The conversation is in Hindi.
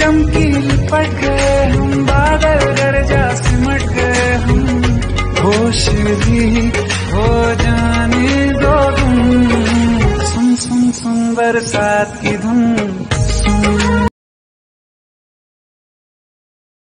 चमकी लिपट गए हम, बादल गरजा सिमट गए हम, होश भी हो जाने दो तुम। सुन सुन सुन बरसात की धुन।